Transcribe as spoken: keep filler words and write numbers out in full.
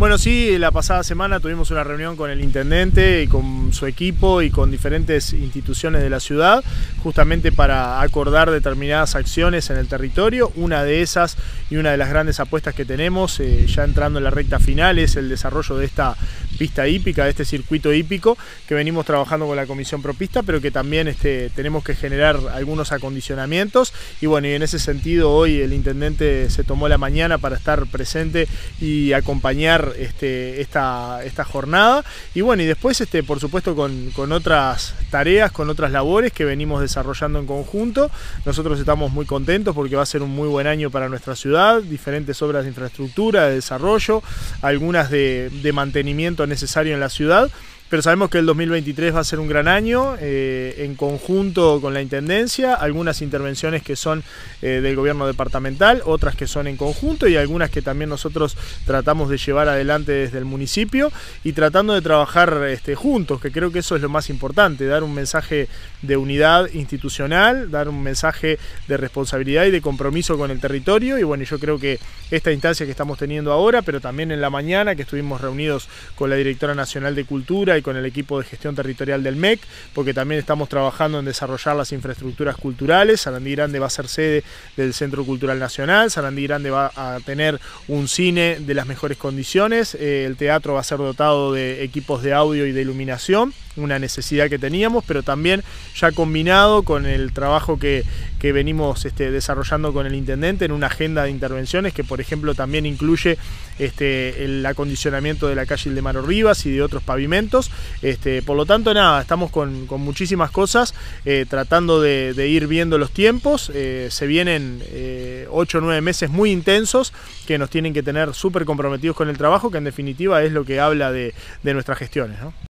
Bueno, sí, la pasada semana tuvimos una reunión con el intendente y con su equipo y con diferentes instituciones de la ciudad, justamente para acordar determinadas acciones en el territorio. Una de esas y una de las grandes apuestas que tenemos, eh, ya entrando en la recta final, es el desarrollo de esta pista hípica, de este circuito hípico, que venimos trabajando con la Comisión Propista, pero que también este, tenemos que generar algunos acondicionamientos. Y bueno, y en ese sentido hoy el intendente se tomó la mañana para estar presente y acompañar Este, esta, esta jornada, y bueno, y después este, por supuesto con, con otras tareas, con otras labores que venimos desarrollando en conjunto. Nosotros estamos muy contentos porque va a ser un muy buen año para nuestra ciudad, diferentes obras de infraestructura, de desarrollo, algunas de, de mantenimiento necesario en la ciudad. Pero sabemos que el dos mil veintitrés va a ser un gran año, eh, en conjunto con la Intendencia, algunas intervenciones que son eh, del gobierno departamental, otras que son en conjunto y algunas que también nosotros tratamos de llevar adelante desde el municipio y tratando de trabajar este, juntos, que creo que eso es lo más importante, dar un mensaje de unidad institucional, dar un mensaje de responsabilidad y de compromiso con el territorio. Y bueno, yo creo que esta instancia que estamos teniendo ahora, pero también en la mañana que estuvimos reunidos con la Directora Nacional de Cultura y con el equipo de gestión territorial del M E C, porque también estamos trabajando en desarrollar las infraestructuras culturales. Sarandí Grande va a ser sede del Centro Cultural Nacional, Sarandí Grande va a tener un cine de las mejores condiciones, eh, el teatro va a ser dotado de equipos de audio y de iluminación, una necesidad que teníamos, pero también ya combinado con el trabajo que, que venimos este, desarrollando con el intendente en una agenda de intervenciones que, por ejemplo, también incluye este, el acondicionamiento de la calle Ildemaro Rivas y de otros pavimentos. Este, por lo tanto, nada, estamos con, con muchísimas cosas, eh, tratando de, de ir viendo los tiempos. Eh, se vienen eh, ocho o nueve meses muy intensos que nos tienen que tener súper comprometidos con el trabajo, que en definitiva es lo que habla de, de nuestras gestiones, ¿no?